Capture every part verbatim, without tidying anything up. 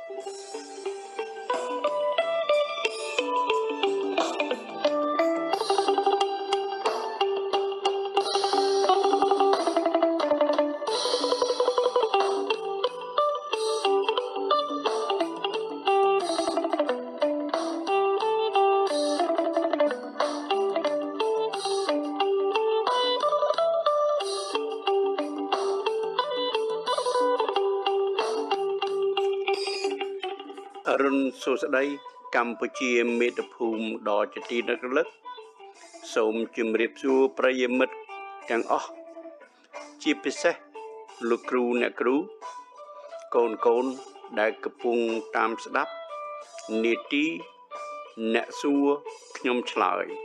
អរុនសួស្តីកម្ពុជាមេត្តាភូមិដ៏ជាទីនឹករលឹកសូមជម្រាបសួរប្រិយមិត្តទាំងអស់ជាពិសេសលោកគ្រូអ្នកគ្រូកូនកូនដែលកំពុងតាមស្ដាប់នីតិអ្នកសួរខ្ញុំឆ្លើយ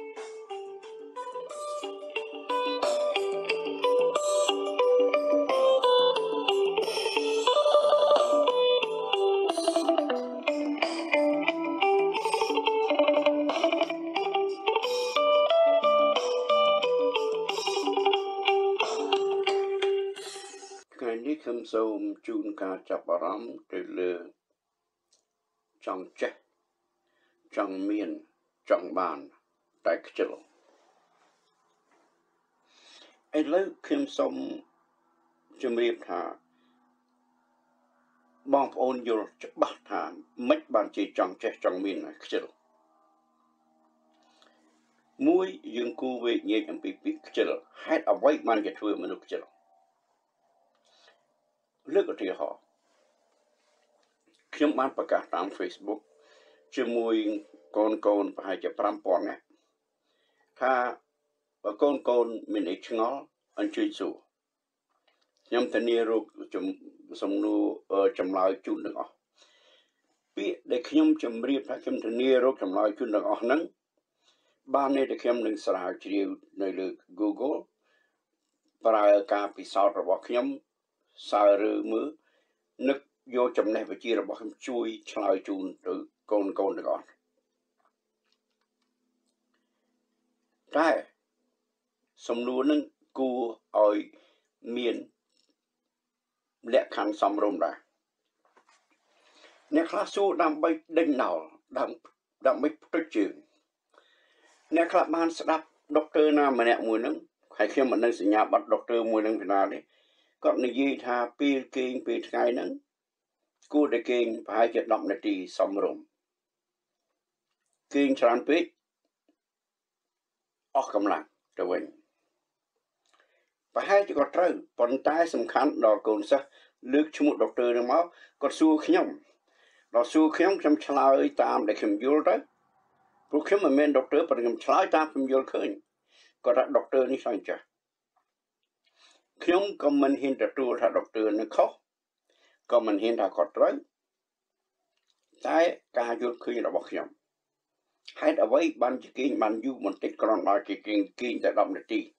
ខ្ញុំសូមជូនការចាប់អារម្មណ៍ទៅលើចង់ចេះចង់មានចង់បានតែខ្ជិលឥឡូវខ្ញុំសូមជម្រាបថាបងប្អូនយល់ច្បាស់ថាមិនបានជាចង់ចេះចង់មានខ្ជិលមួយយើងគូវេញែកអំពីពាក្យខ្ជិលហេតុអ្វីបានជាធ្វើមនុស្សខ្ជិលលើកឧទាហរណ៍ខ្ញុំបានប្រកាសតាម Facebook ជាមួយកូនកូនប្រហែលជាប្រាំពាន់នាក់ថាបើកូនកូនមានអីឆ្ងល់អញ្ជើញសួរខ្ញុំធានារកសំណួរចម្លើយជូនទាំងអស់ពាក្យដែលខ្ញុំជម្រាបថាខ្ញុំធានារកចម្លើយជូនទាំងអស់ហ្នឹងបាននេះតែខ្ញុំនឹងស្រាវជ្រាវនៅលើ Google ប្រើការពិសោធន៍របស់ខ្ញុំសើឬមើលនឹកយកចំណេះវិជ្ជារបស់ខ្ញុំជួយឆ្លើយជូនទៅកូនកូនទាំងអស់តែសំណួរនឹងគួរឲ្យមានលក្ខខណ្ឌសមរម្យដែរអ្នកខ្លះសួរដើម្បីដេញដោលដើម្បីផ្ទុយជើងអ្នកខ្លះបានស្ដាប់ដុកទ័រណាម្នាក់មួយហ្នឹងហើយខ្ញុំមិនដឹងសញ្ញាបត្រដុកទ័រមួយហ្នឹងពីណាទេគាត់និយាយថាពេលគេងពេលថ្ងៃហ្នឹងគួរតែគេងប្រហែលជាដប់នាទីសមរម្យគេងច្រើនពេកអស់កម្លាំងទៅវិញប្រហែលជាគាត់ត្រូវប៉ុន្តែសំខាន់ដល់កូនសិស្សលើកឈ្មោះដុកទ័រនឹងមកគាត់សួរខ្ញុំដល់សួរខ្ញុំខ្ញុំឆ្លើយតាមដែលខ្ញុំយល់ទៅព្រោះខ្ញុំមិនមែនដុកទ័រប៉ុន្តែខ្ញុំឆ្លើយតាមខ្ញុំយល់ឃើញគាត់ថាដុកទ័រនេះឆ្លើយចាស់ខ្ញុំក៏មិនហ៊ានទទួលថាដុកទ័រនឹងខុសក៏មិនហ៊ានថាគាត់ត្រូវតែការយល់ឃើញរបស់ខ្ញុំហេតុអ្វីបានជាគេងបានយូរបន្តិចគ្រាន់តែគេគេងគេងតែដប់នាទីឥ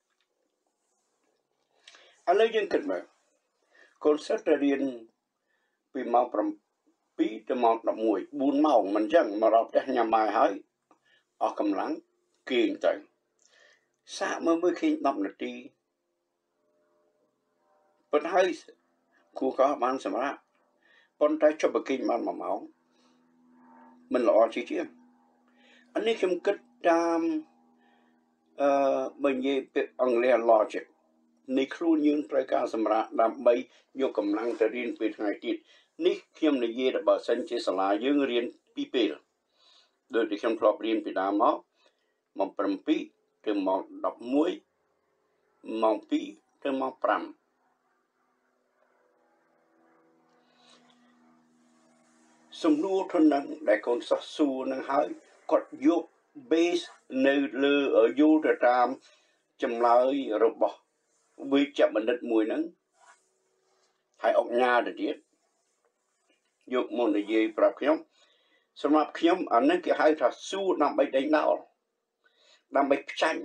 ឡូវយើងគិតមើលកូនសិស្សទៅរៀនពីម៉ោងប្រាំពីរទៅម៉ោងដប់មួយ បួនម៉ោងមិនអញ្ចឹងមកដល់ផ្ទះញ៉ាំបាយហើយអស់កម្លាំងគេងទៅសាកមើលមើលគេងដប់នាទីប៉ុន្តែគូក៏បានសម្រាប់ប៉ុន្តែចុះបើគេងបានមួយម៉ោងមិនល្អជាជាងអានេះខ្ញុំគិតតាមអឺបើនិយាយពាក្យអង់គ្លេស logic នៃខ្លួនយើងត្រូវការសម្រាប់ដើម្បីយកកម្លាំងទៅរៀនពេលថ្ងៃទៀតនេះខ្ញុំនិយាយដល់បើសិនជាសាលាយើងរៀនពីរពេលដូចที่ខ្ញុំធ្លាប់រៀនពីដើមមកម៉ោងប្រាំពីរទៅម៉ោងដប់មួយម៉ោងពីរទៅម៉ោងប្រាំសំណួរធននឹងដែលកូនសិស្សសួរនឹងហើយគាត់យក base នៅលើយល់ទៅតាមចម្លើយរបស់វិជ្ជបណ្ឌិតមួយហ្នឹងហើយអុកញ៉ាទៅទៀតយកមកនិយាយប្រាប់ខ្ញុំសម្រាប់ខ្ញុំអានេះគេហៅថាសួរដើម្បីដេញដោលដើម្បីផ្ចាញ់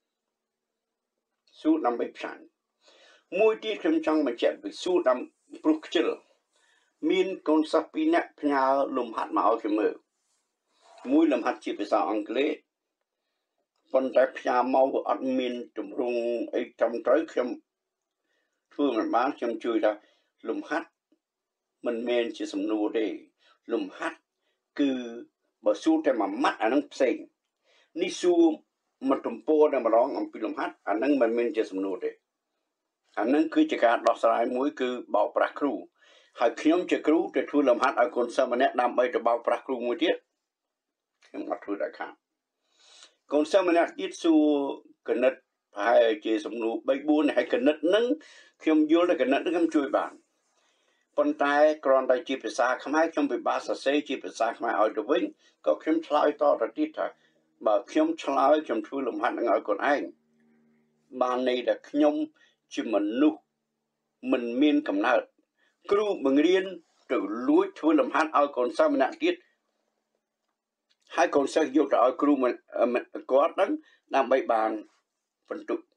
សួរដើម្បីផ្ចាញ់មួយទៀតខ្ញុំចង់បញ្ជាក់ពីសួរតាមព្រោះខ្ជិលមានកូនសិស្សពីរនាក់ផ្ញើលំហាត់មកឲ្យខ្ញុំមើលមួយលំហាត់ជាភាសាអង់គ្លេសប៉ុន្តែផ្ញើមកវាអត់មានទម្រង់អីត្រឹមត្រូវខ្ញុំធ្វើមិនបានខ្ញុំជួយថាលំហាត់ mình men chỉ sầm nô đây lùm hát cứ bờ suแต่มามัดอันนั้นเซ็งนี่ซูมาตุ่มโป้เนี่ยมาร้องอันพิลมฮัดอันนั้นมันเป็นจะสมนุษย์อันนั้นคือจะการดอกสลายมวยคือเบาปลักครูหากขยมจะครูจะทูลมฮัดเอาคนสามเณรนำไปจะเบาปลักครูมวยเดียขยมมาทูได้ครับคนสามเณรยิดซูกันนัดให้เจสมนุษย์ใบบุญให้กันนัดนั้นขยมโยนเลยกันนัดนั้นขยมช่วยบ้านปนตายกรอนได้จีบภาษาขมายขยมไปบาสเซจีบภาษาขมายเอาตัววิ่งก็ขยมทลายต่อระดิษฐ์บ่ขยมชลายขยมทูลมฮัดเอาคนเองบ้านนี้แต่ขยมจิมันนุมันมีนกำเนิดครูมึงเรียนจะรู้ช่วยลำหันเอาคนสามนักติดให้คนสักยุคเอาครูมันมันกอดนั้นนำใบบานบรรทุก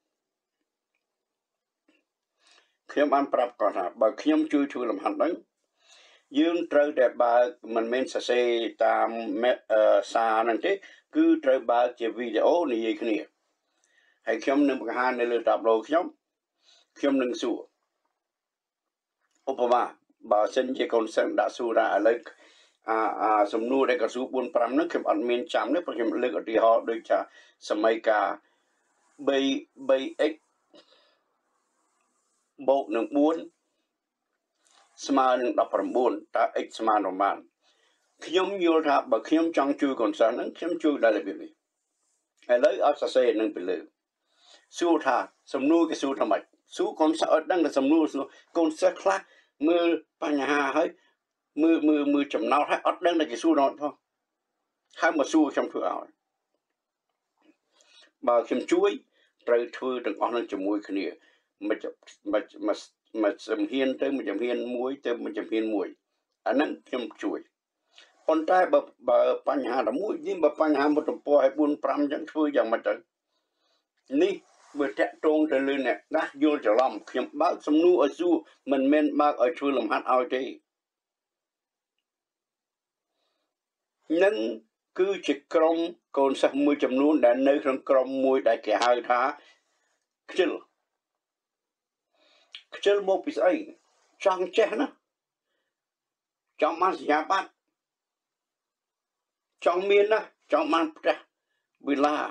ขยมอันปรับก่อนนะบ่ขยมช่วยช่วยลำหันนั้นยืนเตอแต่บ่มันเมนเสตามเมเอ่อสานั่นเองคือเตอบ่จะวิดีโอนี่ยังไงให้ขยมหนึ่งประหารในเรื่องตับโลขยมขยมหนึ่งสู้อุปมาบ่เส้นที่คนเส้นด่าสู้ได้เลยอ่าอ่าสมนูได้กระสู้บุญปรำนึกขยมอันมีนจำเนี่ยเพราะขยมเลือกที่họโดยจะสมัยกาใบใบเอ็กโบกหนึ่งบุญสมาหนึ่งดับประบุญแต่เอ็กสมาหนึ่งมันขยมยูท่าบ่ขยมจังจูคนเส้นนั้นขยมจูได้เลยแบบนี้ไอ้เลยเอาเส้นหนึ่งไปเลยสู้ท่าสมนูก็สู้ทำไมสู้คนสะอดดังกับสมนูสู้คนสะคลามือปัญหาให้มือมือมือจำนาวให้อดดังในกิสู้นอนพ่อให้มาสู้ชมเพื่อเอาบ่าวชมช่วยเตยเธอถึงอ่อนจมูกขึ้นเนี่ยมันจะมันมันมันจำเฮียนเติมมันจำเฮียนมวยเติมมันจำเฮียนมวยอันนั้นชมช่วยคนใต้บ่บ่ปัญหาแต่มวยยิ่งบ่ปัญหาบ่ต้องปล่อยให้บุญปรำยังช่วยอย่างมันจะนี่เมื่อแตะตรงแต่เลยเนี่ยนะโยนจะล้อมขยมบ้าสมนูเอาสู้มันเม่นบ้าเอาช่วยลำหัดเอาใจนั่นคือจิตกรมคนสักมือจำนวนแต่ในครั้งกรมมวยได้แก่หายท้าขจิลขจิลโมปิสไอจังเจนะจังมันสยาบัดจังเมียนนะจังมันประเวลา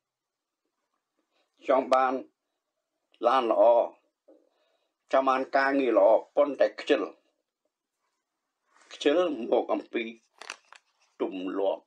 จังบานลานหล่อจามันกางนี่หล่อปนแต่ขจิลขจิลหมกอัมปีตุ่มหลวก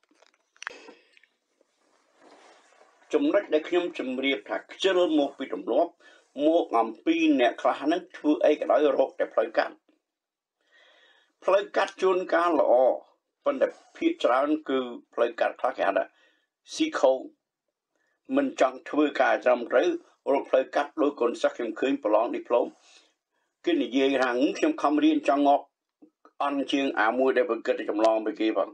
จมนักได้ขยมจมเรียบถักขจิลหมกปีตุ่มหลวกหมกอัมปีเนี่ยคลานั้นถือไอ้กระไรโรคแต่พลอยกัดพลอยกัดจนการหล่อปนแต่พิจารณาคือพลอยกัดคลาแก่ละสีเขามันจังถือกายจำหรือโรคพลอยกัดโดยคนสักเข้มขึ้นปลองดิพลอมกินยี่ห้างเข้มคำเรียนจังงอกอันเชียงอามวยได้เป็นเกิดจำลองไปกี่บัง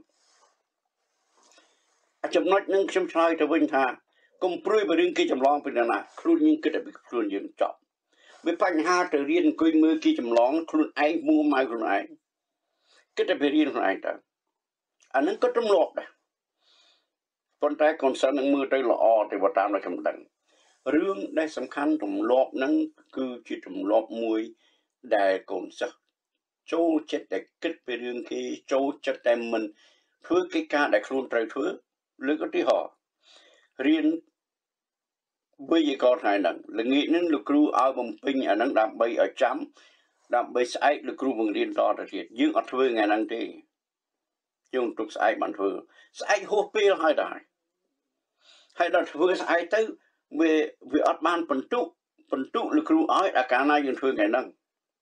อาจจะนัดนึงเข้มชายตะวันทากุมปลุยไปเรื่องกี่จำลองเป็นนะครูยิงก็ได้เป็นครูยิงจบไม่ปัญหาแต่เรียนกุยมือกี่จำลองครูไอ้มูไม่ครูไอ้ก็ได้ไปเรียนครูไอ้แต่อันนั้นก็ต้องหลอกนะคนไทยคนสนังมือได้หล่อแต่ว่าตามเราคำดังเรื่องได้สำคัญตรงหลอกนั้นคือจิตตรงหลอกมวยได้คนสักโจเจ็ดแต่คิดไปเรื่องที่โจเจ็ดแต่มันเพื่อกิจการได้ครูไตรเพื่อหรือก็ที่ห่อเรียนวิทยากรไทยนั่งหรืองี้นั้นลูกครูเอาบำเพ็ญอันนั้นดำใบเอาจำดำใบสายลูกครูมึงเรียนต่อแต่เดียยื่นอัดเพื่อไงนั่งที่ยื่นตุกสายมันเพื่อสายหัวเปรี้ยวให้ได้ให้ได้เพื่อสายตื้อเวเวอัดบ้านปนตุปนตุลูกครูเอาอาการนายยื่นเพื่อไงนั่ง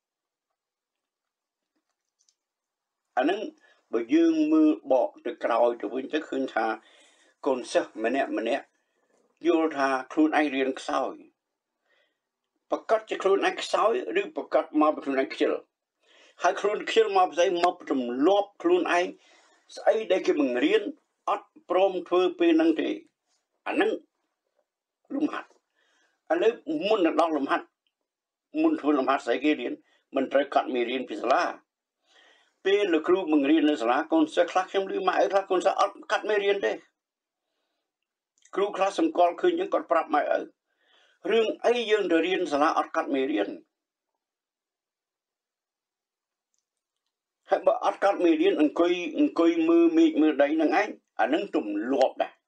อันนั้นไปยืมมือบอกตะกรอยจะวิ่งจะขึ้นชาคนเสกมันเนี่ยมันเนี่ยโยธาครูไอเรียนสาวประกาศจะครูไอสาวหรือประกาศมาเป็นครูไอเขียวให้ครูเขียวมาใส่มาเป็นลบครูไอใส่ได้กี่มึงเรียนอัดพร้อมเพื่อเป็นนั่งทีอันนั้นลุมหัดอันนี้มุนนักดองลุมหัดมุนทุนลุมหัดใส่กี่เรียนมันตระกัดมีเรียนพิศลาเป็นลูกครูมึงเรียนในสลาคนเสกคลาสยังลืมมาไอ้คลาสคนเสกอัดกัดไม่เรียนได้ครูคลาสสมกอลคืนยังกดปรับมาเออเรื่องไอ้ยังเรียนสลาอัดกัดไม่เรียนហើយបើអត់កាត់មេរៀនអង្គុយអង្គុយមើលមេឃមើលដីនឹងឯងអានឹងទម្លាប់ដែរ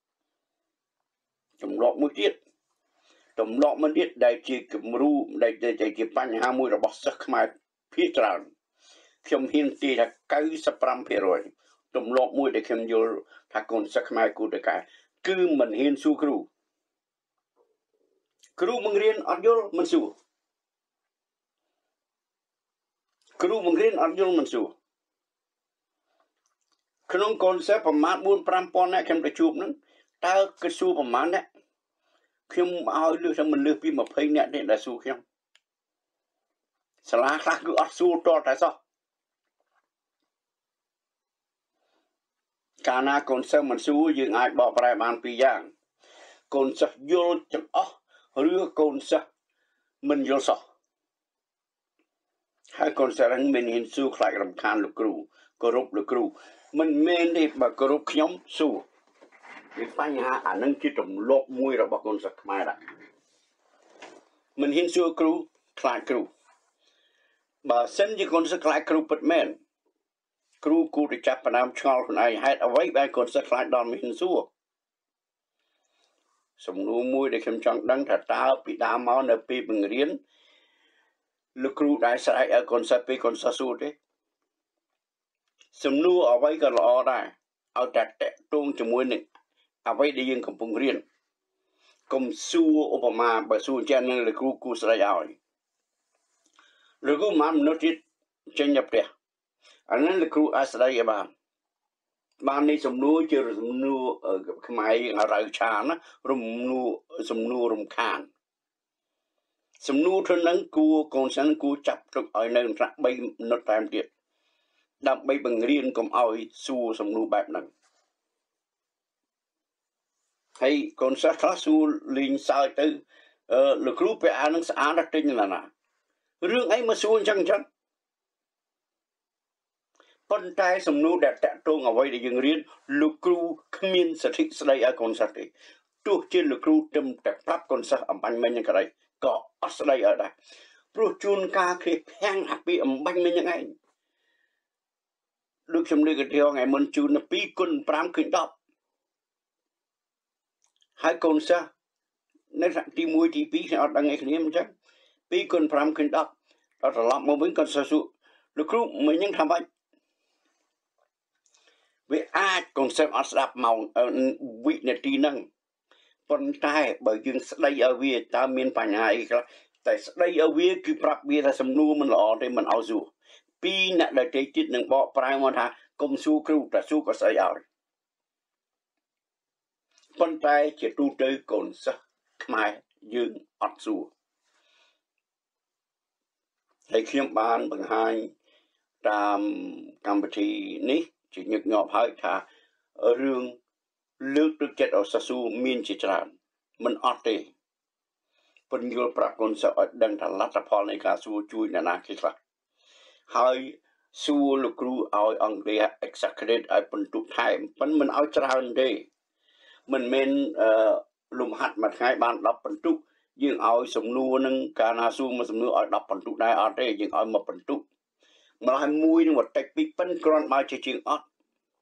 ទម្លាប់មួយទៀតទម្លាប់មួយទៀតដែលជាគំរូដែលជាបញ្ហាមួយរបស់សិស្សខ្មែរភាគច្រើនខ្ញុំហ៊ាននិយាយថា九十五%ទម្លាប់មួយដែលខ្ញុំយល់ថាកូនសិស្សខ្មែរគួរតែកែគឺមិនហ៊ានសួរគ្រូគ្រូបង្រៀនអត់យល់មិនសួរគ្រូបង្រៀនអត់យល់មិនសួរក្នុងកូនសិស្សប្រមាណbốn 5ពាន់នាក់ខ្ញុំទៅជួបហ្នឹងតើគេសួរប្រមាណអ្នកខ្ញុំឲ្យលើសថាមិនលើសពីยี่สิบនាក់ទេដែលសួរខ្ញុំសាលាខ្លះគឺអត់សួរតតែសោះកាលណាកូនសិស្សមិនសួរយើងអាចបកប្រែបានពីរយ៉ាងកូនសិស្សយល់ទាំងអស់ឬកូនសិស្សមិនយល់សោះហើយកូនសិស្សហ្នឹងមិនហ៊ានសួរខ្លាចរំខានលោកគ្រូគោរពលោកគ្រូមិនមែនទេបើគោរពខ្ញុំសួរវាបញ្ហាអានឹងជាទម្លាប់មួយរបស់កូនសិស្សខ្មែរដែរមិនហ៊ានសួរគ្រូខ្លាចគ្រូបើសិនជាកូនសិស្សខ្លាចគ្រូពិតមែនគ្រូគួរតែចាប់ផ្ដើមឆ្ងល់ខ្លួនឯងហេតុអ្វីបែរកូនសិស្សខ្លាចដល់មិនហ៊ានសួរសំណួរមួយដែលខ្ញុំចង់ដឹងថាតើពីដើមមកនៅពេលបង្រៀនលោកគ្រូដែលស្រែកឲ្យកូនសិស្សពេលកូនសិស្សសួរទេសំណួរអ្វីក៏ល្អដែរឲ្យតែតកតងជាមួយនឹងអ្វីដែលយើងកំពុងរៀនកុំសួរឧបមាបើសួរចឹងនឹងលោកគ្រូគួរស្រែកឲ្យលោកគ្រូមកមនុស្សទៀតចេញទៅផ្ទះអានឹងលោកគ្រូអាចស្រែកឲ្យបានបាននេះសំណួរជាសំណួរខ្មែរយើងរៅឆានណារំនួរសំណួររំខានសំណួរធ្វើនឹងគួរកូនសិស្សគួរចាប់ទុកឲ្យនៅថ្នាក់3មិនិតតាមទៀតដើម្បីបង្រៀនកុំឲ្យសួរសំណួរបែបហ្នឹងហើយកូនសិស្សខ្លះសួរលេងសើចទៅអឺលោកគ្រូពេលអានឹងស្អាតតែទិញណាណារឿងអីមកសួរអញ្ចឹងអញ្ចឹងប៉ុន្តែសំណួរដែលតកតងអ្វីដែលយើងរៀនលោកគ្រូគ្មានសិទ្ធិស្ដីឲ្យកូនសិស្សទេទោះជាលោកគ្រូត្រឹមតែប្រាប់កូនសិស្សអំបញ្ញមិញហ្នឹងក៏ដោយក៏អត់ស្ដីឲ្យដែរព្រោះជួនកាលគេភាំងអាពីអំបញ្ញមិញហ្នឹងឯងដូចខ្ញុំលើកឧទាហរណ៍ថ្ងៃមុនជូនពីរគុណប្រាំឃើញដប់ហើយកូនសិស្សនៅទីមួយទីពីរខ្ញុំអត់ដឹងឯគ្នាអញ្ចឹងពីរគុណប្រាំឃើញដប់ដល់ត្រឡប់មកវិញគាត់សួរលោកគ្រូមិញហ្នឹងថាម៉េចវាអាចកូនសិស្សអត់ស្ដាប់ម៉ោងវិនាទីហ្នឹងប៉ុន្តែបើយើងស្ដីឲ្យវាតើមានបញ្ហាអីខ្លះតែស្ដីឲ្យវាគឺប្រាប់វាថាសំណួរមិនល្អទេមិនឲ្យសួរពីរអ្នកដែលទៀតនឹងបកប្រែមកថាកុំសួរគ្រូតែសួរក៏ស្អីឲ្យប៉ុន្តែជាទូទៅកូនសិស្សខ្មែរយើងអត់សួរហើយខ្ញុំបានបង្ហាញតាមកម្មវិធីនេះជាញឹកញាប់ហើយថារឿងលើកទឹកចិត្តឲ្យសិស្សសួរមានជាច្រើនមិនអត់ទេពន្យល់ប្រាប់កូនសិស្សឲ្យដឹងថាលទ្ធផលនៃការសួរជួយអ្នកណាគេខ្លះហើយសួរលោកគ្រូឲ្យអង្គរា executive ឲ្យបន្ទុកថែមប៉ុន្តែមិនឲ្យច្រើនទេមិនមែនអឺលំហាត់មួយថ្ងៃបានដប់បន្ទុកយើងឲ្យសំណួរនឹងកាលណាសួរមួយសំណួរឲ្យដប់បន្ទុកដែរអត់ទេយើងឲ្យមកបន្ទុកម្ល៉េះមួយនឹងបន្តិចពីប៉ិនគ្រាន់បើជាជាងអត់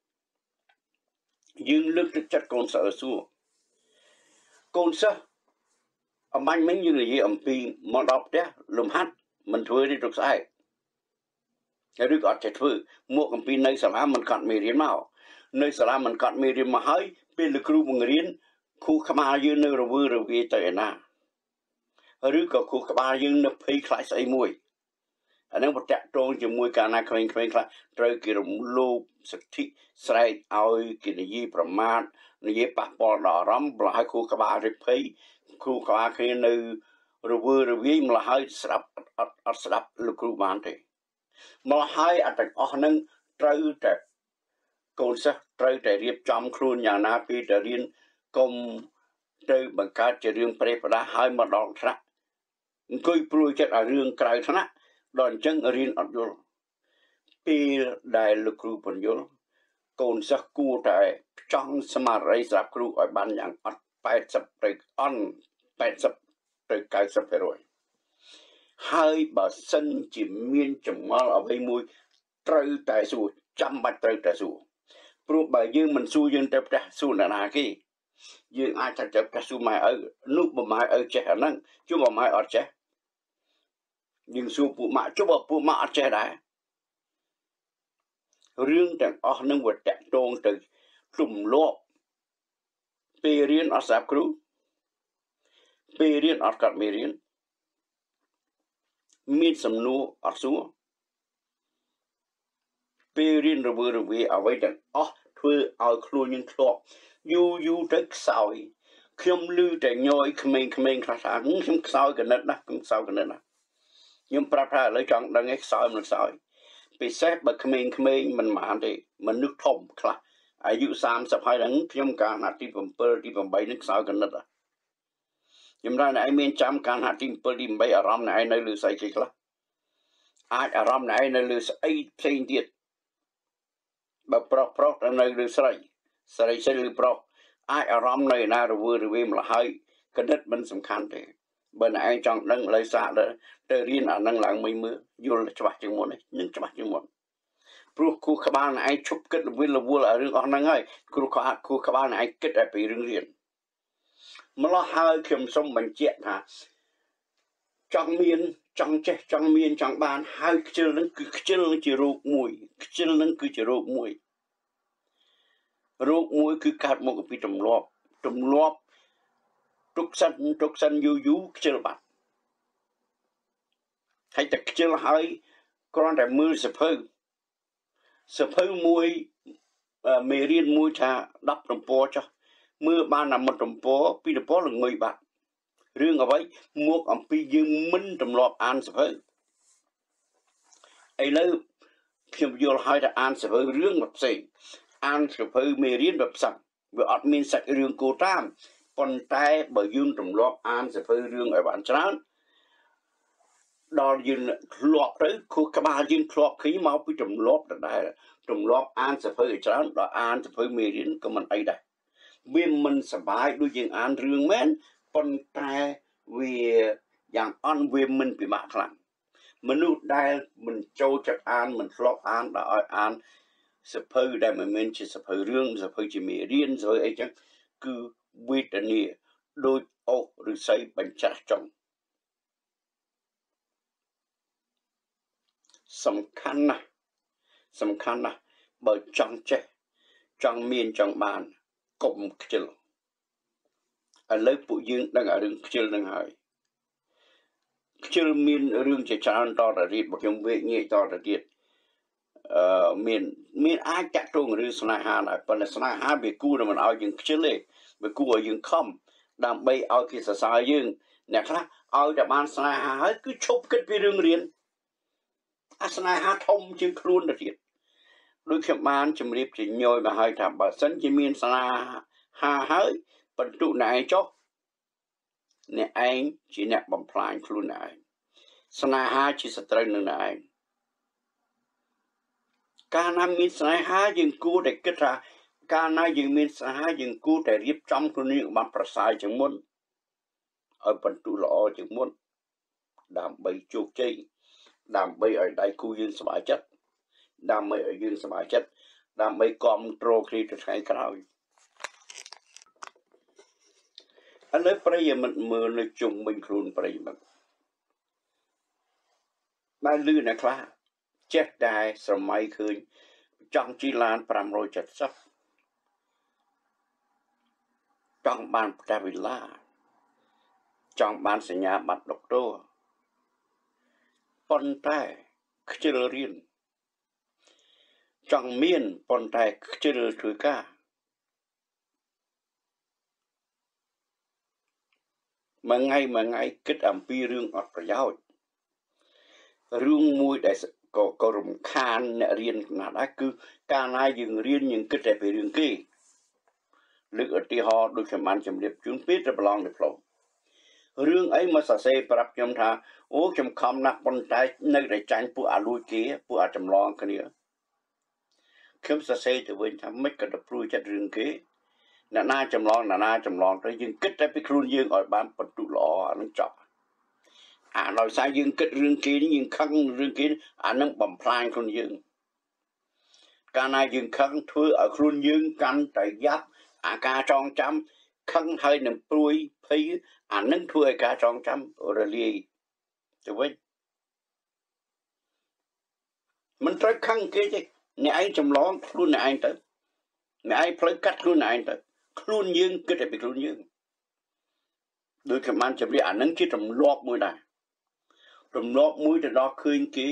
យើងលើកទឹកចិត្តកូនសិស្សសួរកូនសិស្សអំបញ្ញមិញយើងនិយាយអំពីមកដល់ផ្ទះលំហាត់មិនធ្វើទេទុកស្អែកឬក៏អត់ចេះធ្វើមកអំពីនៅសាលាមិនកត់មេរៀនមកនៅសាលាមិនកត់មេរៀនមកហើយពេលលោកគ្រូបង្រៀនគ្រូក្បាលយើងនៅរវើរវាយទៅឯណាឬក៏គ្រូក្បាលយើងនៅភ័យខ្លាចស្អីមួយអានឹងប្រតាក់ទងជាមួយកាលណាក្មេងៗខ្លះត្រូវគេរំលោភសិទ្ធិស្រែកឲ្យគេនិយាយប្រមាថនិយាយប៉ះពាល់ដល់អារម្មណ៍ម្ល៉េះឲ្យគ្រូក្បាលរិះភ័យគ្រូក្បាលគ្នានៅរវើរវាយម្ល៉េះឲ្យស្ដាប់អត់អត់ស្ដាប់លោកគ្រូបានទេម្ល៉េះឲ្យអត់ទាំងអស់ហ្នឹងត្រូវតែកូនសិស្សត្រូវតែរៀបចំខ្លួនយ៉ាងណាពីទៅរៀនកុំទៅបង្កើតជារឿងប្រេះប្រដាសឲ្យមកដល់ថ្នាក់អង្គុយព្រួយចិត្តឲ្យរឿងក្រៅថ្នាក់ដល់អញ្ចឹងរៀនអត់យល់ពេលដែលលោកគ្រូបញ្យល់កូនសិស្សគួរតែចង់ស្មារតីស្រាប់គ្រូឲ្យបានយ៉ាងអត់แปดสิบទៅអន់แปดสิบទៅเก้าสิบ%ហើយបើសិនជាមានចម្ងល់អ្វីមួយត្រូវតែសួរចាំបាច់ត្រូវតែសួរព្រោះបើយើងមិនសួរយើងទៅផ្ទះសួរអ្នកណាគេយើងអាចទៅផ្ទះសួរម៉ែឪនោះបើម៉ែឪចេះអាហ្នឹងជួបបើម៉ែអត់ចេះយើងសួរពួកម៉ាក់ជួបបើពួកម៉ាក់អត់ចេះដែររឿងទាំងអស់នឹងវាតាក់ទងទៅទម្លាប់ពេលរៀនអត់ស្ដាប់គ្រូពេលរៀនអត់កាត់មេរៀនមានសំណួរអត់សួរពេលរៀនរវើរវាយអ្វីទាំងអស់ធ្វើឲ្យខ្លួនយើងធ្លាប់យូរយូរទៅខ្សោយខ្ញុំឮតែញយក្មេងៗខ្លះថាខ្ញុំខ្សោយកណិតណាខ្ញុំខ្សោយកណិតណាខ្ញុំប្រាប់ថាឥឡូវចង់ដឹងឯងខ្សោយមិនខ្សោយពិសេសបើក្មេងៗមិនហ្មងទេមនុស្សធំខ្លះអាយុសាមសិបហើយហ្នឹងខ្ញុំកាលណាទី7ទី8នឹងខ្សោយកណិតខ្ញុំថាអ្នកឯងមានចាំកាលណាទី7ទី8អារម្មណ៍អ្នកឯងនៅលើស្អីគេខ្លះអាចអារម្មណ៍អ្នកឯងនៅលើស្អីផ្សេងទៀតបើប្រុសប្រុសទៅនៅលើស្រីស្រីស្រីឬប្រុសអាចអារម្មណ៍នៅណារវើរវាយម្ល៉េះហើយកណិតមិនសំខាន់ទេបើអ្នកឯងចង់ដឹងឥឡូវសាកទៅរៀនអានឹងឡើងមួយមើលយល់ច្បាស់ជាងមុននេះនឹងច្បាស់ជាងមុនព្រោះគូក្បាលអ្នកឯងឈប់គិតរវិលរវល់អារឿងអស់ហ្នឹងហើយគ្រូក៏គូក្បាលអ្នកឯងគិតតែពីរឿងរៀនម្ល៉េះហើយខ្ញុំសូមបញ្ជាក់ថាចង់មានចង់ចេះចង់មានចង់បានហើយខ្ជិលនឹងគឺខ្ជិលនឹងជារោគមួយខ្ជិលនឹងគឺជារោគមួយរោគមួយគឺកើតមកពីទម្លាប់ទម្លាប់ទុកសិនទុកសិនយូរយូរខ្ជិលបាត់ហើយតែខ្ជិលហើយគ្រាន់តែមើលសភៅសភៅមួយមេរៀនមួយថាដប់ទំព័រចុះមើលបានតែមួយទំព័រពីរទំព័រល្ងុយបាត់រឿងអ្វីមកអំពីយើងមិនទម្លាប់អានសភៅឥឡូវខ្ញុំយល់ហើយថាអានសភៅរឿងមួយផ្សេងអានសភៅមេរៀនបែបផ្សឹងវាអត់មានសាច់រឿងគោតាមប៉ុន្តែបើយើងទម្លាប់អានសភៅរឿងឲ្យបានច្រើនដល់យើងធ្លាប់ទៅខួរក្បាលយើងធ្លាប់ឃើញមកពីទម្លាប់ដដែលទម្លាប់អានសភៅឲ្យច្រើនដល់អានសភៅមេរៀនក៏មិនអីដែរវាមិនសប្បាយដូចយើងអានរឿងមែនប៉ុន្តែវាយ៉ាងអន់វាមិនពិបាកខ្លាំងមនុស្សដែលមិនចូលចិត្តអានមិនធ្លាប់អានដល់ឲ្យអានសភៅដែលមិនមែនជាសភៅរឿងសភៅជាមេរៀនសភៅអីចឹងគឺវេទនាដូចអូសឬស័យបញ្ច្រាស់ចុងសំខាន់ណាស់សំខាន់ណាស់បើចង់ចេះចង់មានចង់បានកុំខ្ជិលឥឡូវពួកយើងដឹងអារឿងខ្ជិលនឹងហើយខ្ជិលមានរឿងជាច្រើនតទៅទៀតបើខ្ញុំវេកងាកតទៅទៀតអឺមានមានអាចតាក់ទងរឿងស្នេហាដែរប៉ុន្តែស្នេហាវាគួរតែមិនឲ្យយើងខ្ជិលទេវាគួរឲ្យយើងខំដើម្បីឲ្យគេសរសើរយើងអ្នកខ្លះឲ្យតែបានស្នេហាហើយគឺឈប់គិតពីរឿងរៀនអាស្នេហាធំជាងខ្លួនទៅទៀតដូចខ្ញុំបានជម្រាបជាញយមកហើយថាបើសិនជាមានស្នេហាហើយបន្ទុកអ្នកឯងចុះអ្នកឯងជាអ្នកបំផ្លាញខ្លួនអ្នកឯងស្នេហាជាសត្រូវនឹងអ្នកឯងកាលណាមានស្នេហាយើងគួរតែគិតថាកាលណាយើងមានស្នេហាយើងគួរតែរៀបចំខ្លួនយើងបានប្រសើរជាងមុនឲ្យបន្ទុកល្អជាងមុនដើម្បីជោគជ័យដើម្បីឲ្យដៃគូយើងសប្បាយចិត្តដើម្បីឲ្យយើងសប្បាយចិត្តដើម្បីគ្រប់គ្រងគ្នាទៅថ្ងៃក្រោយឥឡូវប្រិយមិត្តមើលនៅជុំវិញខ្លួនប្រិយមិត្តបានលឺអ្នកខ្លះចេះតែស្រមៃឃើញចង់ជិះឡាន570ចង់បានផ្ទះវិឡាចង់បានសញ្ញាបត្រដុកទ័រប៉ុន្តែខ្ជិលរៀនចង់មានប៉ុន្តែខ្ជិលធ្វើការមួយថ្ងៃមួយថ្ងៃគិតអំពីរឿងអត់ប្រយោជន៍រឿងមួយដែលក៏ក៏រំខានអ្នករៀនណាស់ដែរគឺកាលណាយើងរៀនយើងគិតតែពីរឿងគេលើកឧទាហរណ៍ដូចខ្ញុំបានជម្រាបជូនពីប្រឡងឌីប្លូមរឿងអីមកសរសេរប្រាប់ខ្ញុំថាអូខ្ញុំខំណាស់ប៉ុន្តែនៅតែចាញ់ពួកអាលួចគេពួកអាចម្លងគ្នាខ្ញុំសរសេរទៅវិញថាមិនក៏ទៅព្រួយចិត្តរឿងគេអ្នកណាចម្លងអ្នកណាចម្លងទៅយើងគិតតែពីខ្លួនយើងឲ្យបានបន្ទុកល្អអានឹងចប់អាដោយសារយើងគិតរឿងគេនេះយើងខឹងរឿងគេអានឹងបំផ្លាញខ្លួនយើងកាលណាយើងខឹងធ្វើឲ្យខ្លួនយើងកាន់តែយ៉ាប់អាការចងចាំខឹងហើយនឹងព្រួយភ័យអានឹងធ្វើឲ្យការចងចាំរលាយទៅវិញមិនត្រូវខឹងគេទេអ្នកឯងចម្លងខ្លួនអ្នកឯងទៅអ្នកឯងផ្លូវកាត់ខ្លួនអ្នកឯងទៅខ្លួនយើងគិតតែពីខ្លួនយើងដោយតែបានជម្រាបអានឹងជាទម្លាប់មួយដែរទម្លាប់មួយទៅដល់ឃើញគេ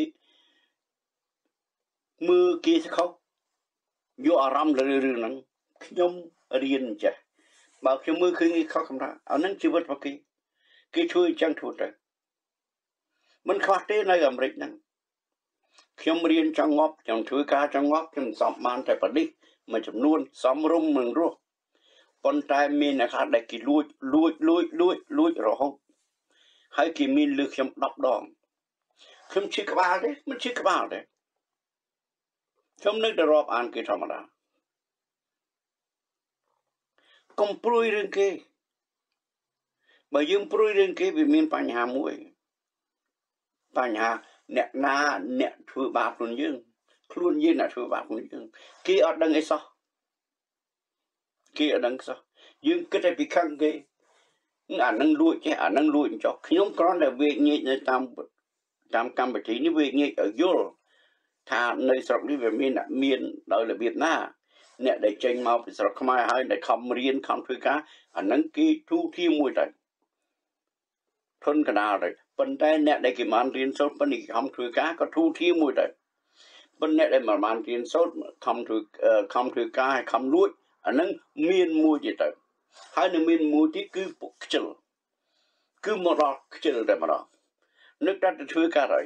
មើលគេស្ខុសយកអារម្មណ៍លើរឿងហ្នឹងខ្ញុំរៀនចេះបើខ្ញុំមើលឃើញគេខុសកម្រិតអាហ្នឹងជីវិតរបស់គេគេជួយអញ្ចឹងធ្វើទៅមិនខ្វះទេនៅអាមេរិកហ្នឹងខ្ញុំរៀនចង់ងាប់ខ្ញុំធ្វើការចង់ងាប់ខ្ញុំសំបានតែប្រនេះមួយចំនួនសំរុំនឹងរស់ប៉ុន្តែមានអ្នកខ្លះដែលគេលួចលួចលួចលួចលួចរហូតហើយគេមានលើខ្ញុំដប់ដងខ្ញុំឈឺក្បាលទេមិនឈឺក្បាលទេខ្ញុំនឹកទៅរាប់អានគេធម្មតាកុំព្រួយរឿងគេបើយើងព្រួយរឿងគេវាមានបញ្ហាមួយបញ្ហាអ្នកណាអ្នកធ្វើបាបខ្លួនយើងខ្លួនយើងអ្នកធ្វើបាបខ្លួនយើងគេអត់ដឹងអីសោះគេអត់ដឹងសោះយើងគិតតែពីខឹងគេអានឹងលួចចេះអានឹងលួចចុះខ្ញុំគ្រាន់តែវាញែកនៅតាមតាមកម្មវិធីនេះវាញែកឲ្យយល់ថានៅស្រុកនេះវាមានមានដោយរបៀបណាអ្នកដែលចេញមកពីស្រុកខ្មែរហើយដែលខំរៀនខំធ្វើការអានឹងគេទូធាមួយទៅធនកដាលទៅប៉ុន្តែអ្នកដែលគេបានរៀនសូត្រប៉ុន្តែខំធ្វើការក៏ទូធាមួយទៅប៉ុន្តែអ្នកដែលមិនបានរៀនសូត្រខំធ្វើខំធ្វើការហើយខំលួចអានឹងមានមួយទៀតទៅហើយនឹងមានមួយទៀតគឺពួកខ្ជិលគឺមកដល់ខ្ជិលតែម្ដងនឹកតែធ្វើការហើយ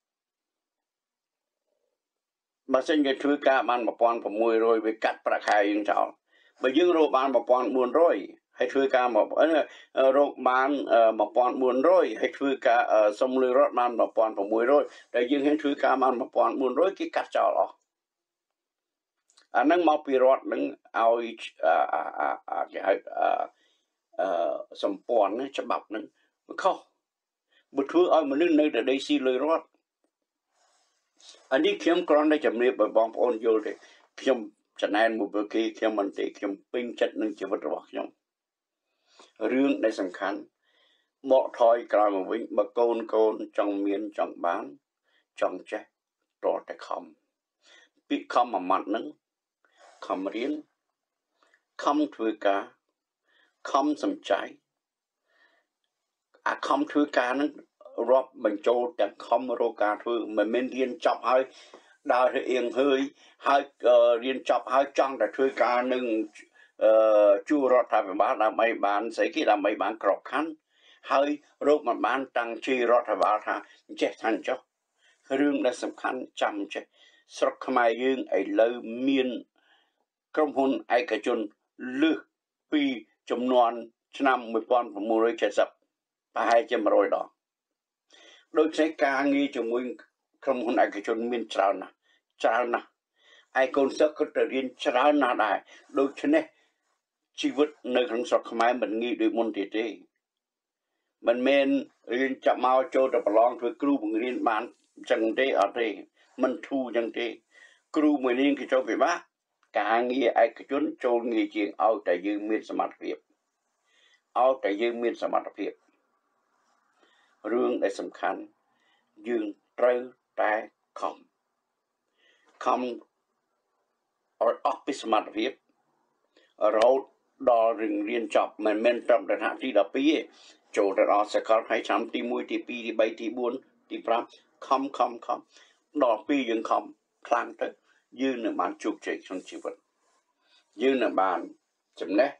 បើសិនជាធ្វើការបានmột nghìn sáu trămវាកាត់ប្រាក់ខែយើងចោលបើយើងរកបានmột nghìn bốn trămហើយធ្វើការមករកបានmột nghìn bốn trămហើយធ្វើការសុំលុយរត់បានmột nghìn sáu trămតែយើងហ៊ានធ្វើការបានmột nghìn bốn trămគេកាត់ចោលអស់អានឹងមកពីរដ្ឋនឹងឲ្យគេហៅអឺសម្ព័ន្ធច្បាប់នឹងខុសបើធ្វើឲ្យមនុស្សនៅតែដីស៊ីលុយរដ្ឋអានេះខ្ញុំគ្រាន់តែជំរាបឲ្យបងប្អូនយល់ទេខ្ញុំចំណែនមួយគេខ្ញុំមិនទេខ្ញុំពេញចិត្តនឹងជីវិតរបស់ខ្ញុំរឿងដែលសំខាន់បកថយក្រោយមកវិញបើកូនកូនចង់មានចង់បានចង់ចេះតតែខំពីខំមួយម៉ាត់ហ្នឹងខំរៀនខំធ្វើការខំសំចៃអាខំធ្វើការហ្នឹងរាប់បញ្ចូលទាំងខំរកការធ្វើមិនមែនរៀនចប់ហើយដើរទៅអៀងហើយហើយរៀនចប់ហើយចង់តែធ្វើការនឹងអឺជួរដ្ឋាភិបាលដើម្បីបានស្អីគេដើម្បីបានក្របខ័ណ្ឌហើយរកមិនបានតាំងជារដ្ឋាភិបាលថាចេះថាចុះរឿងដែលសំខាន់ចាំចេះស្រុកខ្មែរយើងឥឡូវមានក្រុមហ៊ុនឯកជនលើសពីចំនួនឆ្នាំmột nghìn chín trăm七mươiប្រហែលជាmột trămដងដូច្នេះការងារជាមួយក្រុមហ៊ុនឯកជនមានច្រើនណាស់ច្រើនណាស់ឯកូនសិស្សក៏ទៅរៀនច្រើនណាស់ដែរដូច្នេះជីវិតនៅក្នុងស្រុកខ្មែរមិនងាយដូចមុនទៀតទេមិនមែនរៀនចាប់មកចូលទៅប្រឡងធ្វើគ្រូបង្រៀនបានអញ្ចឹងទេអត់ទេមិនធូរអញ្ចឹងទេគ្រូមួយនាងគេចូលពិបាកការងារឯកជនចូលងាយជាងឲ្យតែយើងមានសមត្ថភាពឲ្យតែយើងមានសមត្ថភាពរឿងដែលសំខាន់យើងត្រូវតែខំខំឲ្យអស់ពីសមត្ថភាពរហូតដល់រឿងរៀនចប់មិនមែនត្រឹមតែថ្នាក់ទី12ទេចូលទៅដល់សាកលហើយឆ្នាំទី1ទី2ទី3ទី4ទី5ខំខំខំដល់ពេលយើងខំខ្លាំងទៅយើងនឹងបានជោគជ័យក្នុងជីវិតយើងនឹងបានចំណេះ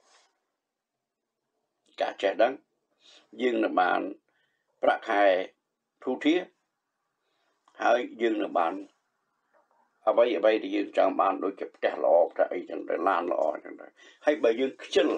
ការចេះដឹងយើងនឹងបានប្រាក់ខែធូរធារហើយយើងនឹងបានអ្វីអ្វីដែលយើងចង់បានដូចជាផ្ទះល្អផ្ទះអីចឹងទៅឡានល្អចឹងទៅហើយបើយើងខ្ជិល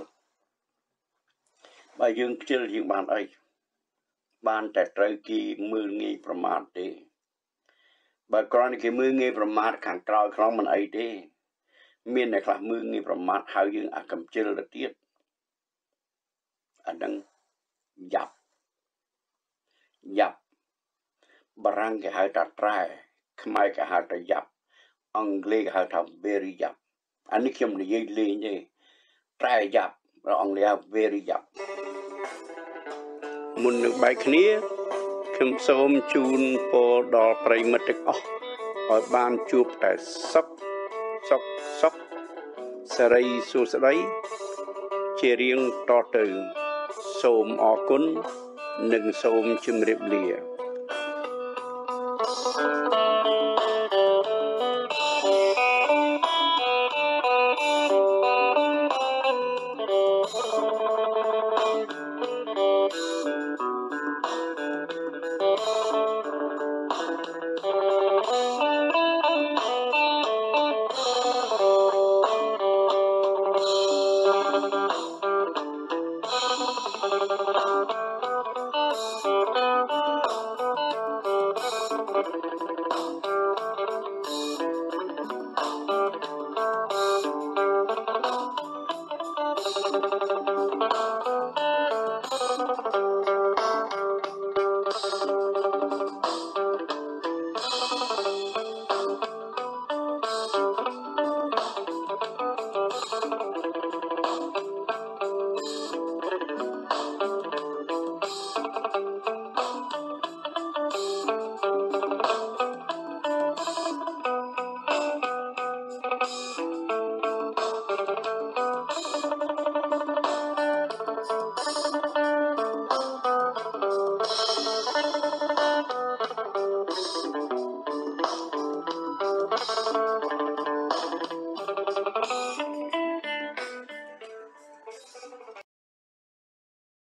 បើយើងខ្ជិលយើងបានអីបានតែត្រូវគេមើលងាយប្រមាថទេបើគ្រាន់តែគេមើលងាយប្រមាថខាងក្រោយខ្លងមិនអីទេមានតែខ្លះមើលងាយប្រមាថហើយយើងអាកំជិលទៅទៀតអានឹងយ៉ាប់យ៉ាប់បារាំងគេហៅថាត្រែខ្មែរគេហៅថាយ៉ាប់អង់គ្លេសហៅថា very យ៉ាប់អានេះខ្ញុំនិយាយលេងទេត្រែយ៉ាប់អង់គ្លេសហៅ very យ៉ាប់មុននឹងបែកគ្នាខ្ញុំសូមជូនពរដល់ប្រិយមិត្តទាំងអស់ឲ្យបានជួបតែសុខសុខសុខសេរីសួស្តីជារៀងតទៅសូមអរគុណនិងសូមជម្រាបលា